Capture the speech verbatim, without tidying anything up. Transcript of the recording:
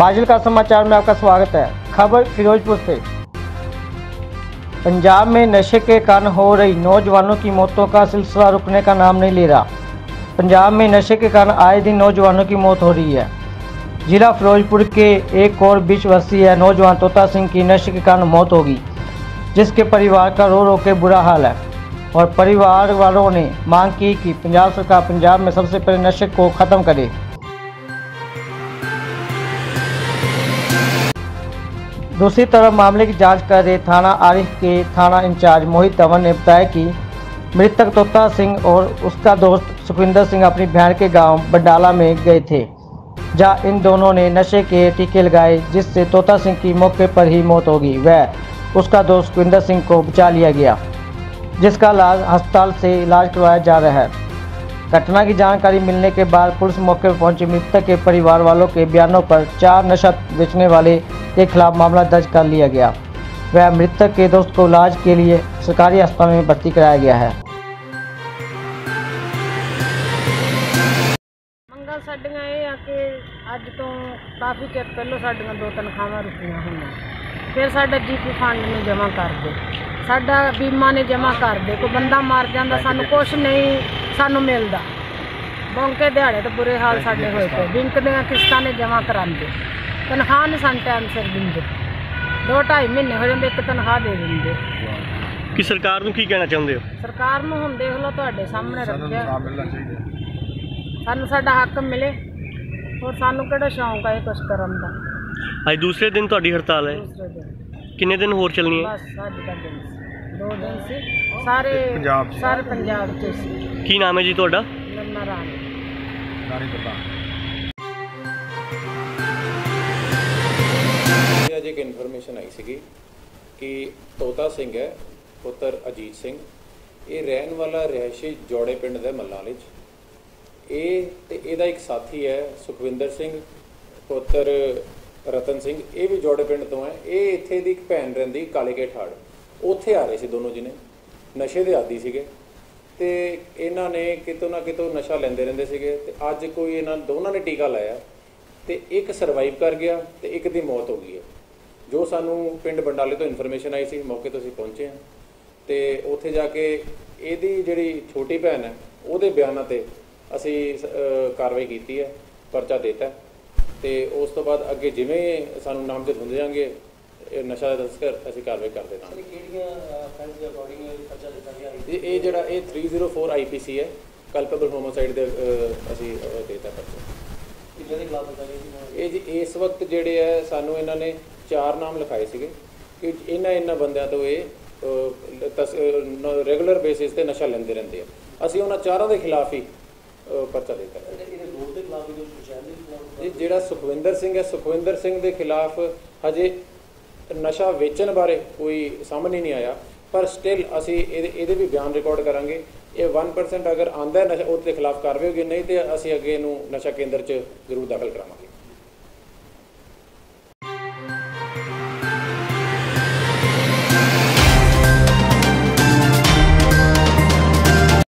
फाजिलका समाचार में आपका स्वागत है। खबर फिरोजपुर से। पंजाब में नशे के कारण हो रही नौजवानों की मौतों का सिलसिला रुकने का नाम नहीं ले रहा। पंजाब में नशे के कारण आए दिन नौजवानों की मौत हो रही है। जिला फिरोजपुर के एक और बीस वर्षीय नौजवान तोता सिंह की नशे के कारण मौत होगी, जिसके परिवार का रो रो के बुरा हाल है और परिवार वालों ने मांग की कि पंजाब सरकार पंजाब में सबसे पहले नशे को ख़त्म करे। दूसरी तरफ मामले की जांच कर रहे थाना आरिफ के थाना इंचार्ज मोहित धवन ने बताया कि मृतक तोता सिंह और उसका दोस्त सुखविंदर सिंह अपनी बहन के गांव बंडाला में गए थे, जहां इन दोनों ने नशे के टीके लगाए, जिससे तोता सिंह की मौके पर ही मौत हो गई। वह उसका दोस्त सुखविंदर सिंह को बचा लिया गया, जिसका इलाज अस्पताल से इलाज करवाया जा रहा है। घटना की जानकारी मिलने के बाद पुलिस मौके पर पहुंची। मृतक के परिवार वालों के बयानों पर चार नशा बेचने वाले के खिलाफ मामला दर्ज कर लिया गया। वह मृतक के दोस्त को इलाज के लिए सरकारी अस्पताल में भर्ती कराया गया है। ਮੰਗਾਂ ਸਾਡੀਆਂ ਇਹ ਆ ਕਿ ਅੱਜ ਤੋਂ ਕਾਫੀ ਚਿਰ ਪਹਿਲਾਂ ਸਾਡੀਆਂ ਦੋ ਤਨਖਾਹਾਂ ਰੁਕੀਆਂ ਹੋਈਆਂ, ਫਿਰ ਸਾਡਾ ਜੀਪੀ ਫੰਡ ਨੂੰ ਜਮ੍ਹਾਂ ਕਰ ਦੇ, ਸਾਡਾ ਬੀਮਾ ਨੇ ਜਮ੍ਹਾਂ ਕਰ ਦੇ। ਕੋਈ ਬੰਦਾ ਮਰ ਜਾਂਦਾ ਸਾਨੂੰ ਕੁਛ ਨਹੀਂ ਸਾਨੂੰ ਮਿਲਦਾ। ਬੌਂਕੇ ਦਿਹਾੜੇ ਤਾਂ ਬੁਰੇ ਹਾਲ ਸਾਡੇ ਹੋਏ ਪਏ। ਬੈਂਕ ਦੀਆਂ ਕਿਸ਼ਤਾਂ ਨੇ ਜਮ੍ਹਾਂ ਕਰਾਉਂਦੇ, ਤਨਖਾਹ ਨਹੀਂ ਸਾਨੂੰ ਟਾਈਮ ਸਿਰ ਦਿੰਦੇ। ਦੋ ਢਾਈ ਮਹੀਨੇ ਹੋ ਜਾਂਦੇ, ਇੱਕ ਤਨਖਾਹ ਦੇ ਦਿੰਦੇ। ਕਿ ਸਰਕਾਰ ਨੂੰ ਕੀ ਕਹਿਣਾ ਚਾਹੁੰਦੇ ਹੋ? ਸਰਕਾਰ ਨੂੰ ਹੁਣ ਦੇਖ ਲਓ, ਤੁਹਾਡੇ ਸਾਹਮਣੇ ਰੱਖਿਆ, ਸਾਨੂੰ ਸਾਡਾ ਹੱਕ ਮਿਲੇ। ਹੋਰ ਸਾਨੂੰ ਕਿਹੜਾ ਸ਼ੌਂਕ ਹੈ ਕੁਛ ਕਰਨ ਦਾ। ਅੱਜ ਦੂਸਰੇ ਦਿਨ ਤੁਹਾਡੀ ਹੜਤਾਲ ਹੈ, ਦੂਸਰੇ ਦਿਨ ਕਿੰਨੇ ਦਿਨ ਹੋਰ ਚੱਲਣੀ ਹੈ? ਬਸ ਅੱਜ ਦਾ ਦਿਨ ਸੀ, ਦੋ ਦਿਨ ਸੀ। ਸਾਰੇ ਪੰਜਾਬ ਸਾਰੇ ਪੰਜਾਬ 'ਚ ਸੀ। ਕੀ ਨਾਮ ਹੈ ਜੀ ਤੁਹਾਡਾ? ਨੰਨਾ ਰਾਮ। ਅੱਜ ਇੱਕ ਇਨਫੋਰਮੇਸ਼ਨ ਆਈ ਸੀਗੀ ਕਿ ਤੋਤਾ ਸਿੰਘ ਹੈ ਪੁੱਤਰ ਅਜੀਤ ਸਿੰਘ, ਇਹ ਰਹਿਣ ਵਾਲਾ ਰਿਹਾਇਸ਼ੀ ਜੋੜੇ ਪਿੰਡ ਦਾ ਮੱਲਾਂ ਵਿੱਚ। ਇਹ ਤੇ ਇਹਦਾ ਇੱਕ ਸਾਥੀ ਹੈ ਸੁਖਵਿੰਦਰ ਸਿੰਘ ਪੁੱਤਰ ਰਤਨ ਸਿੰਘ, ਇਹ ਵੀ ਜੋੜੇ ਪਿੰਡ ਤੋਂ ਹੈ। ਇਹ ਇੱਥੇ ਦੀ ਇੱਕ ਭੈਣ ਰਹਿੰਦੀ ਕਾਲੇ ਕੇ ਠਾੜ, ਉੱਥੇ ਆ ਰਹੇ ਸੀ ਦੋਨੋਂ ਜਿਹਨੇ। ਨਸ਼ੇ ਦੇ ਆਦੀ ਸੀਗੇ ਤੇ ਇਹਨਾਂ ਨੇ ਕਿਤੋਂ ਨਾ ਕਿਤੋਂ ਨਸ਼ਾ ਲੈਂਦੇ ਰਹਿੰਦੇ ਸੀਗੇ ਤੇ ਅੱਜ ਕੋਈ ਇਹਨਾਂ ਦੋਨਾਂ ਨੇ ਟੀਕਾ ਲਾਇਆ ਤੇ ਇੱਕ ਸਰਵਾਈਵ ਕਰ ਗਿਆ ਤੇ ਇੱਕ ਦੀ ਮੌਤ ਹੋ ਗਈ ਹੈ। ਜੋ ਸਾਨੂੰ ਪਿੰਡ ਬੰਡਾਲੇ ਤੋਂ ਇਨਫੋਰਮੇਸ਼ਨ ਆਈ ਸੀ, ਮੌਕੇ ਤੋਂ ਅਸੀਂ ਪਹੁੰਚੇ ਹਾਂ ਤੇ ਉੱਥੇ ਜਾ ਕੇ ਇਹਦੀ ਜਿਹੜੀ ਛੋਟੀ ਭੈਣ ਹੈ ਉਹਦੇ ਬਿਆਨਾਂ ਤੇ ਅਸੀਂ ਕਾਰਵਾਈ ਕੀਤੀ ਹੈ, ਪਰਚਾ ਦਿੱਤਾ ਤੇ ਉਸ ਤੋਂ ਬਾਅਦ ਅੱਗੇ ਜਿਵੇਂ ਸਾਨੂੰ ਨਾਮਜ਼ਦ ਹੁੰਦੇ ਜਾਣਗੇ ਨਸ਼ਾ ਤਸਕਰ ਅਸੀਂ ਕਾਰਵਾਈ ਕਰਦੇ ਹਾਂ। ਇਹ ਜਿਹੜਾ ਇਹ three zero four I P C ਹੈ, ਕਲਪੇਬਲ ਹੋਮੋਸਾਈਡ ਦੇ ਅਸੀਂ ਦਿੱਤਾ ਪਰਚਾ। ਇਹ ਜੀ ਇਸ ਵਕਤ ਜਿਹੜੇ ਹੈ ਸਾਨੂੰ ਇਹਨਾਂ ਨੇ ਚਾਰ ਨਾਮ ਲਿਖਾਏ ਸੀਗੇ ਕਿ ਇਹਨਾਂ ਇਹਨਾਂ ਬੰਦਿਆਂ ਤੋਂ ਇਹ ਰੈਗੂਲਰ ਬੇਸਿਸ ਤੇ ਨਸ਼ਾ ਲੈਂਦੇ ਰਹਿੰਦੇ ਆ। ਅਸੀਂ ਉਹਨਾਂ ਚਾਰਾਂ ਦੇ ਖਿਲਾਫ ਹੀ ਪਰਚਾ ਦਿੱਤਾ। ਜੀ ਜਿਹੜਾ ਸੁਖਵਿੰਦਰ ਸਿੰਘ ਹੈ, ਸੁਖਵਿੰਦਰ ਸਿੰਘ ਦੇ ਖਿਲਾਫ ਹਜੇ ਨਸ਼ਾ ਵੇਚਣ ਬਾਰੇ ਕੋਈ ਸਾਹਮਣੇ ਨਹੀਂ ਆਇਆ, ਪਰ ਸਟਿਲ ਅਸੀਂ ਇਹਦੇ ਇਹਦੇ ਵੀ ਬਿਆਨ ਰਿਕਾਰਡ ਕਰਾਂਗੇ। ਇਹ वन परसेंट अगर आंदा है नशा, उसके खिलाफ कार्रवाई होगी, नहीं तो ਅਸੀਂ ਅੱਗੇ ਇਹਨੂੰ ਨਸ਼ਾ ਕੇਂਦਰ 'ਚ ਜ਼ਰੂਰ ਦਾਖਲ ਕਰਾਵਾਂਗੇ।